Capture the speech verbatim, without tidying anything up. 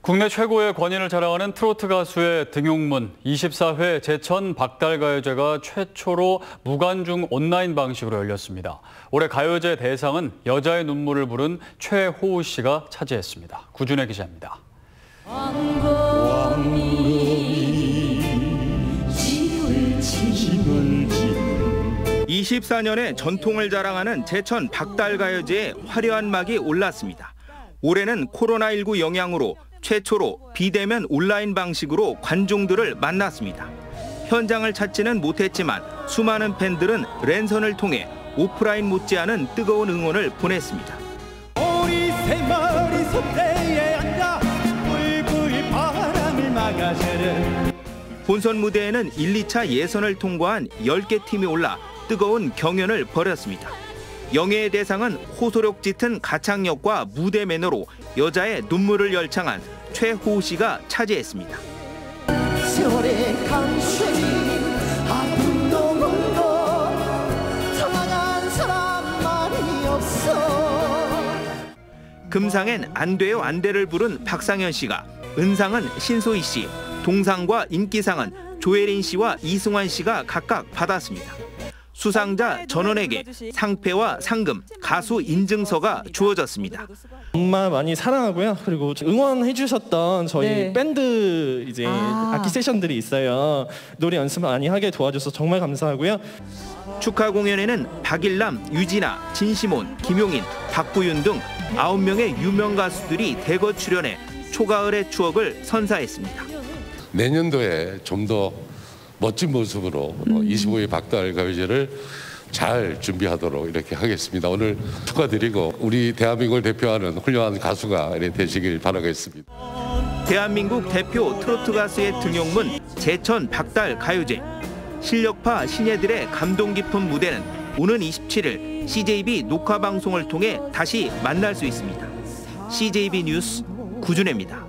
국내 최고의 권위를 자랑하는 트로트 가수의 등용문 이십사 회 제천 박달가요제가 최초로 무관중 온라인 방식으로 열렸습니다. 올해 가요제 대상은 여자의 눈물을 부른 최호우 씨가 차지했습니다. 구준혜 기자입니다. 이십사 년의 전통을 자랑하는 제천 박달가요제에 화려한 막이 올랐습니다. 올해는 코로나십구 영향으로 최초로 비대면 온라인 방식으로 관중들을 만났습니다. 현장을 찾지는 못했지만 수많은 팬들은 랜선을 통해 오프라인 못지않은 뜨거운 응원을 보냈습니다. 우리 세 머리 솥대에 앉아 불불 바람을 막아주는 본선 무대에는 일, 이 차 예선을 통과한 열 개 팀이 올라 뜨거운 경연을 벌였습니다. 영예의 대상은 호소력 짙은 가창력과 무대 매너로 여자의 눈물을 열창한 최호우 씨가 차지했습니다. 세월의 강水아픔도 몰라 사랑한 사람 말이 없어. 금상엔 안 돼요 안 돼를 부른 박상현 씨가, 은상은 신소희 씨, 동상과 인기상은 조혜린 씨와 이승환 씨가 각각 받았습니다. 수상자 전원에게 상패와 상금, 가수 인증서가 주어졌습니다. 정말 많이 사랑하고요. 그리고 응원해 주셨던 저희 네. 밴드 이제 아. 악기 세션들이 있어요. 노래 연습 많이 하게 도와줘서 정말 감사하고요. 축하 공연에는 박일남, 유진아, 진시몬, 김용인, 박구윤 등 아홉 명의 유명 가수들이 대거 출연해 초가을의 추억을 선사했습니다. 내년도에 좀 더 멋진 모습으로 음. 이십오 회 박달가요제를 잘 준비하도록 이렇게 하겠습니다. 오늘 축하드리고 우리 대한민국을 대표하는 훌륭한 가수가 되시길 바라겠습니다. 대한민국 대표 트로트 가수의 등용문 제천 박달가요제. 실력파 신예들의 감동 깊은 무대는 오는 이십칠 일 씨제이비 녹화 방송을 통해 다시 만날 수 있습니다. 씨제이비 뉴스 구준혜입니다.